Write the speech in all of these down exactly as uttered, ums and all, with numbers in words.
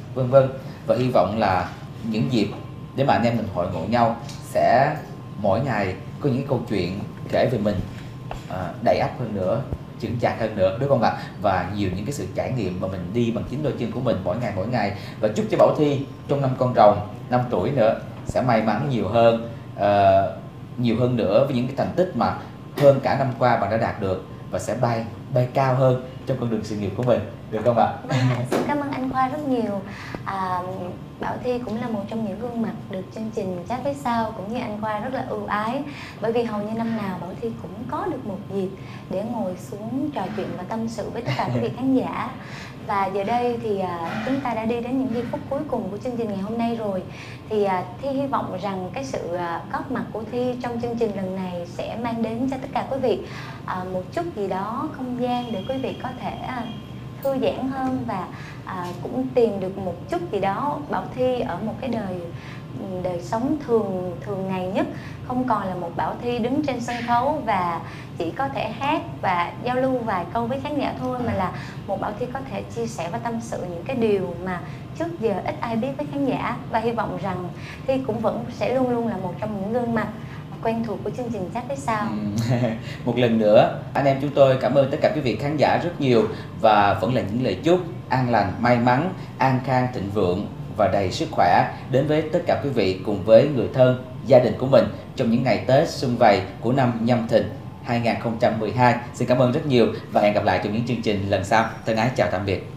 vân vân. Và hy vọng là những dịp để mà anh em mình hội ngộ nhau sẽ mỗi ngày có những câu chuyện kể về mình à, đầy ắp hơn nữa, chững chạc hơn nữa, đúng không ạ? Và nhiều những cái sự trải nghiệm mà mình đi bằng chính đôi chân của mình mỗi ngày mỗi ngày. Và chúc cho Bảo Thy trong năm Con Rồng, năm tuổi nữa sẽ may mắn nhiều hơn, uh, nhiều hơn nữa với những cái thành tích mà hơn cả năm qua bạn đã đạt được, và sẽ bay bay cao hơn trong con đường sự nghiệp của mình, được không ạ? Vâng ạ, xin cảm ơn anh Khoa rất nhiều. à, Bảo Thy cũng là một trong những gương mặt được chương trình Chat với Sao cũng như anh Khoa rất là ưu ái, bởi vì hầu như năm nào Bảo Thy cũng có được một dịp để ngồi xuống trò chuyện và tâm sự với tất cả quý vị khán giả. Và giờ đây thì à, chúng ta đã đi đến những giây phút cuối cùng của chương trình ngày hôm nay rồi. Thì à, Thi hy vọng rằng cái sự à, góp mặt của Thi trong chương trình lần này sẽ mang đến cho tất cả quý vị à, một chút gì đó không gian để quý vị có thể à, thư giãn hơn, và à, cũng tìm được một chút gì đó Bảo Thy ở một cái đời đời sống thường thường ngày nhất, không còn là một Bảo Thy đứng trên sân khấu và chỉ có thể hát và giao lưu vài câu với khán giả thôi, mà là một Bảo Thy có thể chia sẻ và tâm sự những cái điều mà trước giờ ít ai biết với khán giả. Và hy vọng rằng Thi cũng vẫn sẽ luôn luôn là một trong những gương mặt quen thuộc của chương trình Chat với Sao. Một lần nữa, anh em chúng tôi cảm ơn tất cả quý vị khán giả rất nhiều, và vẫn là những lời chúc an lành, may mắn, an khang, thịnh vượng và đầy sức khỏe đến với tất cả quý vị cùng với người thân, gia đình của mình trong những ngày Tết Xuân Vầy của năm Nhâm Thìn hai nghìn không trăm mười hai. Xin cảm ơn rất nhiều và hẹn gặp lại trong những chương trình lần sau. Thân ái chào tạm biệt.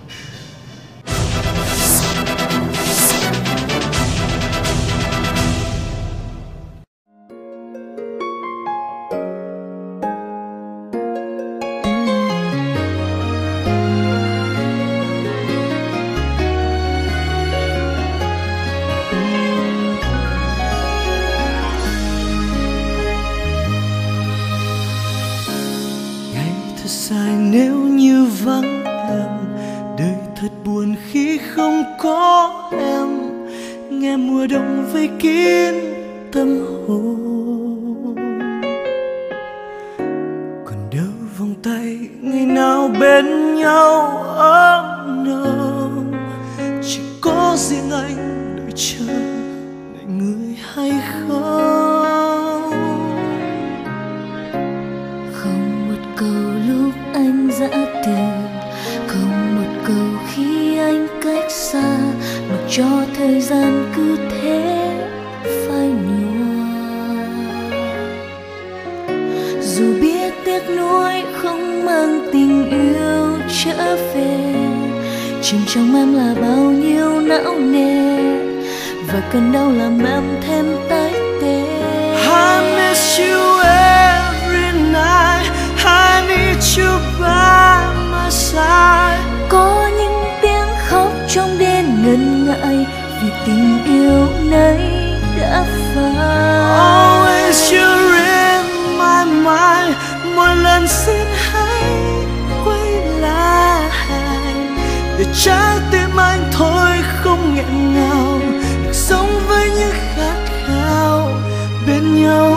Dài nếu như vắng em, đời thật buồn khi không có em. Nghe mùa đông vây kín tâm hồn, còn đâu vòng tay ngày nào bên nhau ấm nồng. Chỉ có riêng anh đợi chờ đợi người hay không. Anh dã từ, không một câu khi anh cách xa, mặc cho thời gian cứ thế phai nhòa. Dù biết tiếc nuối không mang tình yêu trở về, chìm trong em là bao nhiêu não nề, và cơn đau làm em thêm tái tê. I miss you every night, I need you by my side. Có những tiếng khóc trong đêm ngần ngại vì tình yêu này đã phai. Always you're in my mind, mỗi lần xin hãy quay lại, để trái tim anh thôi không nghẹn ngào, được sống với những khát khao bên nhau.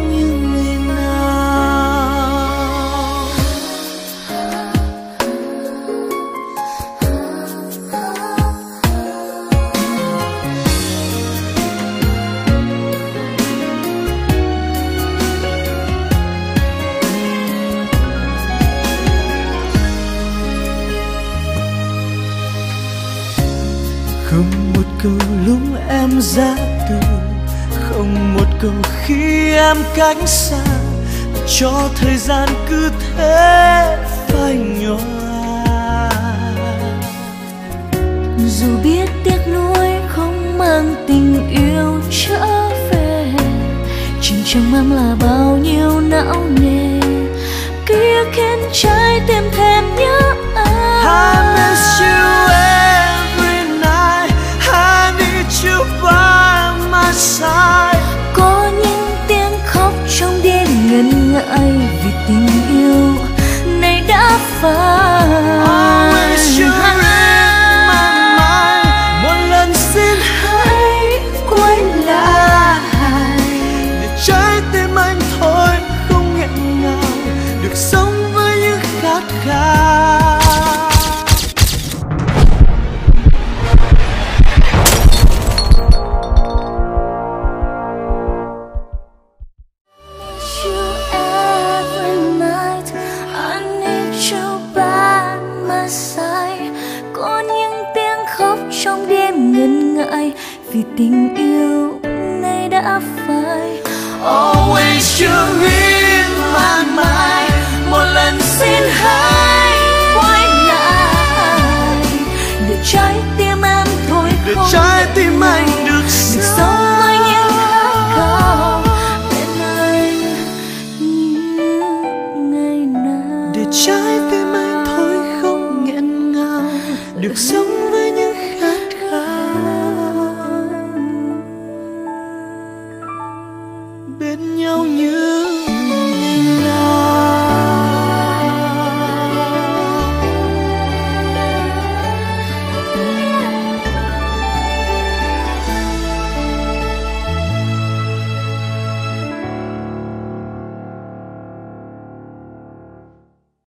Không một câu lúc em ra từ, không một câu khi em cách xa, cho thời gian cứ thế phai nhòa. Dù biết tiếc nuối không mang tình yêu trở về, chìm trong em là bao nhiêu não nề, ký ức khiến trái tim thêm nhớ anh. I miss you every night, I need you by my side. Có những tiếng khóc trong đêm ngần ngại vì tình yêu này đã phai. Always you're in my mind, một lần xin hãy quay lại, để trái tim anh thôi không nghẹn ngào, được sống với những khát khao. khóc trong đêm ngần ngại vì tình yêu này đã phai. Always you're in my mind, một lần xin hãy quay lại để trái tim em thôi để không trái tim anh được